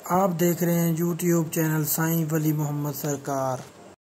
आप देख रहे हैं यूट्यूब चैनल साईं वली मोहम्मद सरकार।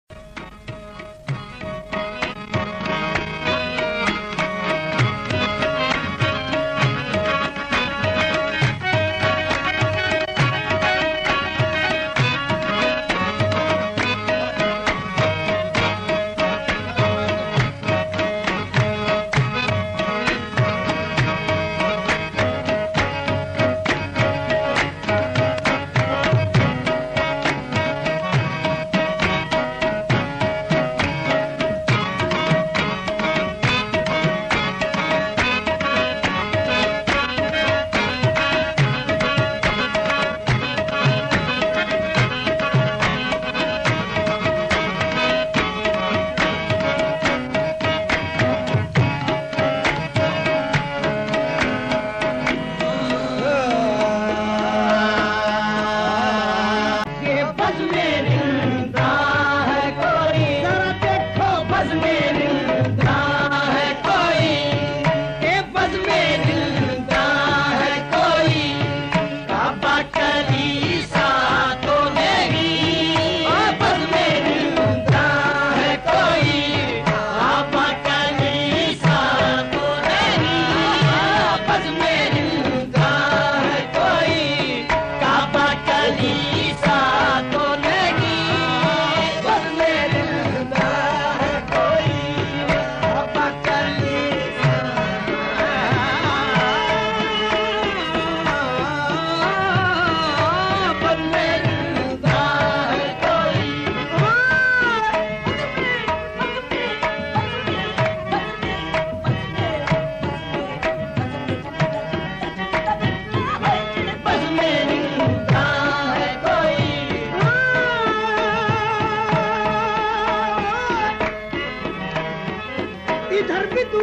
इधर भी तू,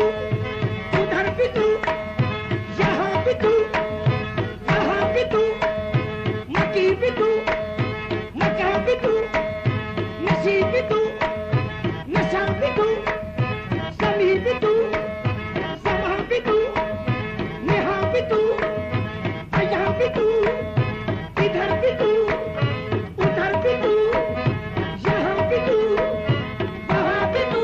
उधर भी तू, यहाँ भी तू, वहाँ भी तू, मकी भी तू, मका भी तू, नशी भी तू, नशा भी तू, समी भी तू, समा भी तू, नेहा भी तू, यहाँ भी तू, इधर भी तू, उधर भी तू, यहाँ भी तू, वहाँ भी तू।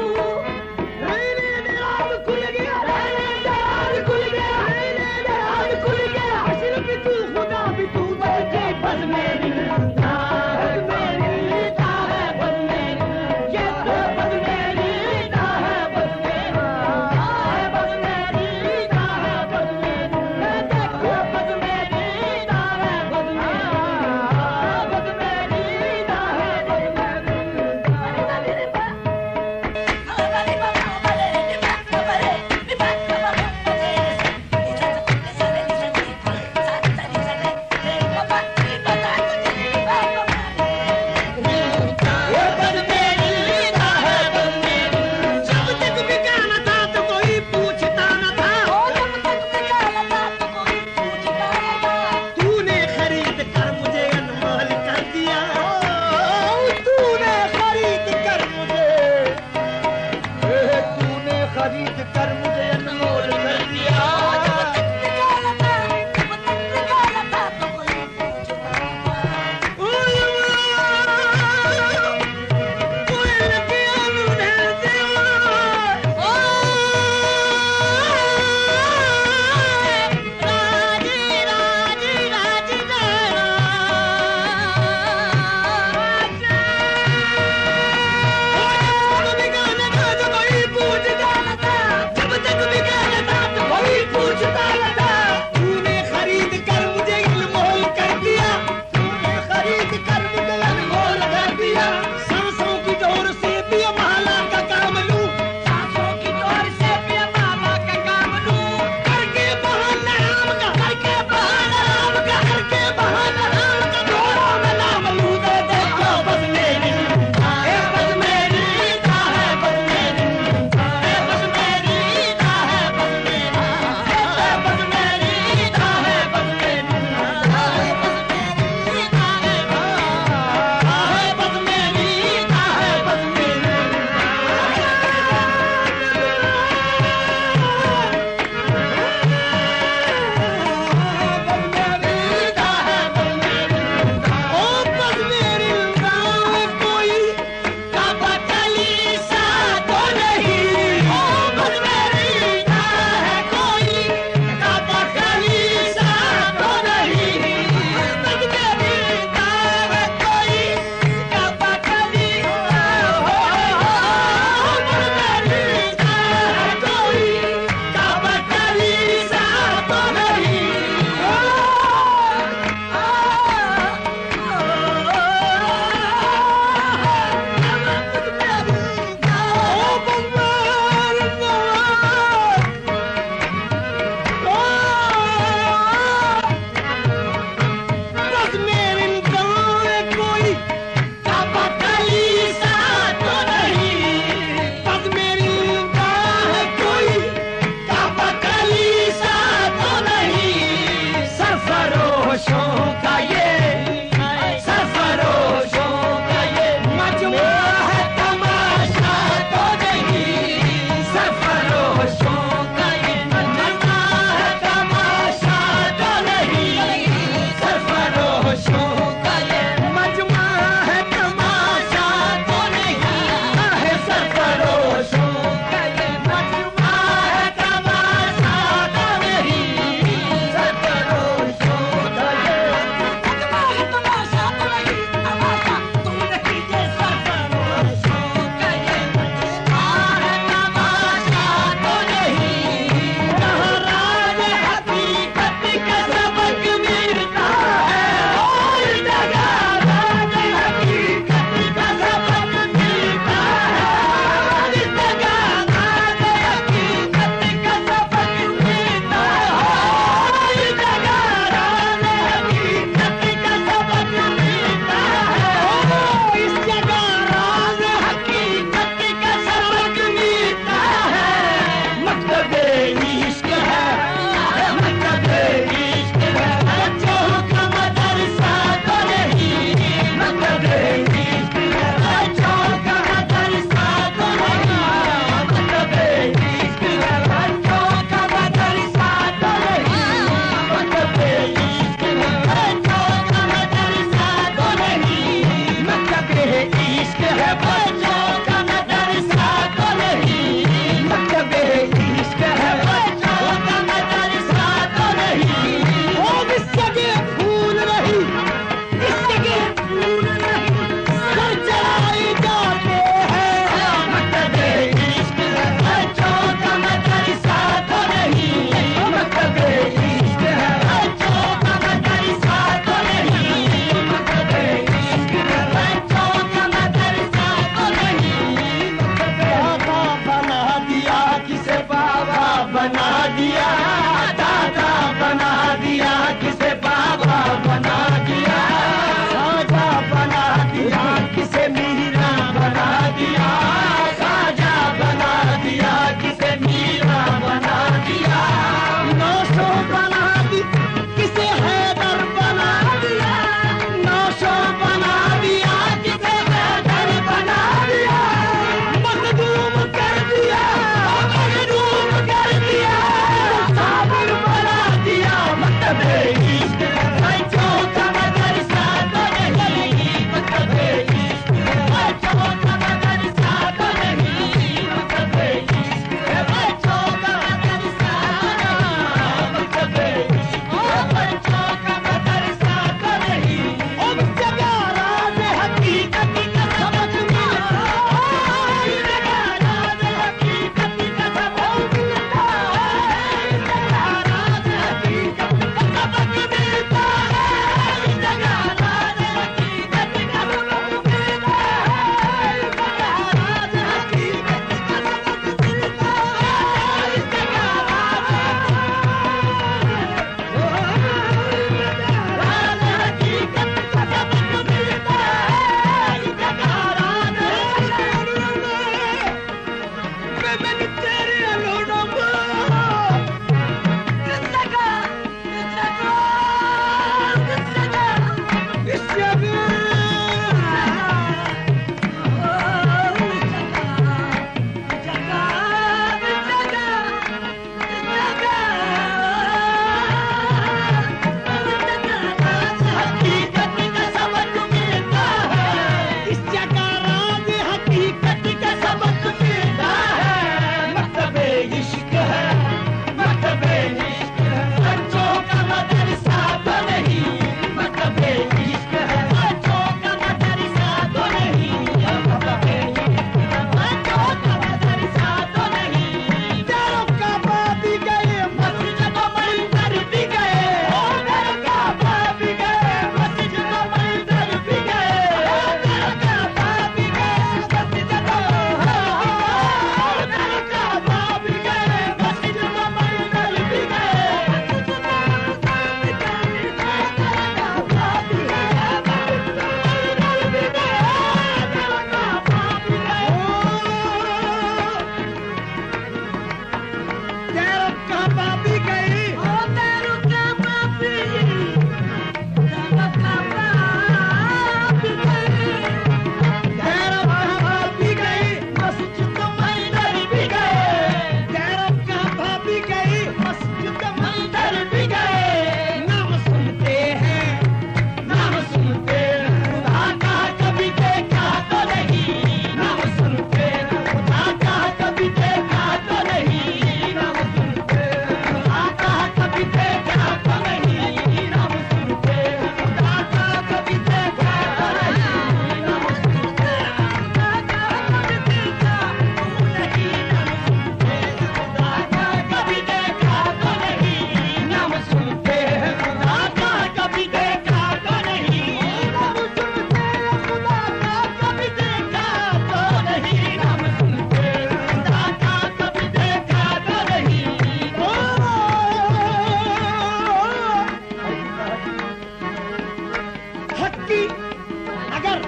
हकी अगर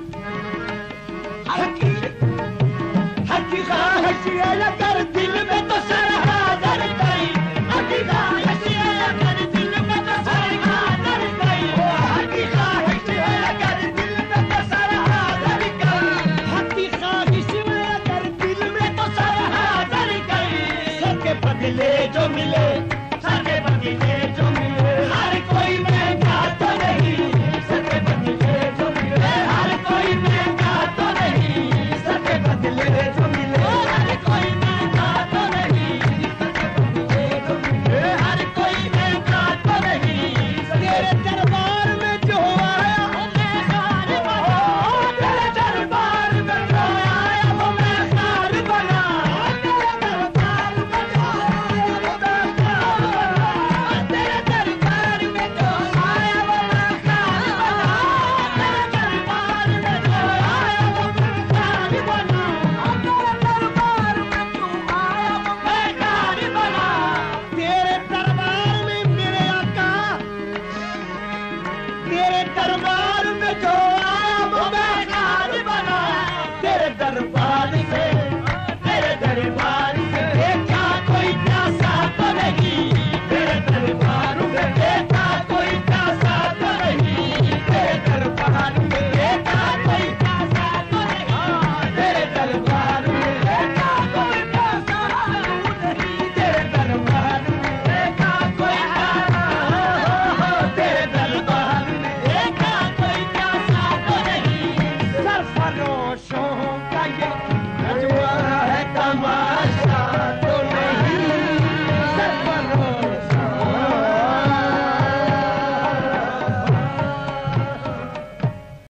हकी हकी ख्वाहिश अगर दिल में तो सर हाज़िर कई हकी ख्वाहिश अगर दिल में तो सर हाज़िर कई हकी ख्वाहिश अगर दिल में तो सर हाज़िर कई हकी ख्वाहिश अगर दिल में तो सर हाज़िर कई सबके बदले जो मिले सबके बदले जो मिले हर कोई महंगा तो नहीं सबके बदले जो मिले हर कोई महंगा तो नहीं सबके बदले जो मिले हर कोई महंगा तो नहीं सबके बदले जो मिले हर कोई महंगा तो नहीं तेरे दरबार में जो आया वो मैं खार बना तेरे दरबार में जो आया वो मैं खार बना तेरे दरबार में जो आया वो मैं खार बना तेरे दरबार में जो आया वो मैं खार बना तेरे दरबार में जो आया वो मैं खार बना तेरे दरबार में जो आया वो मैं खार बना तेरे दरबार में मेरे आका तेरे दरबार में जो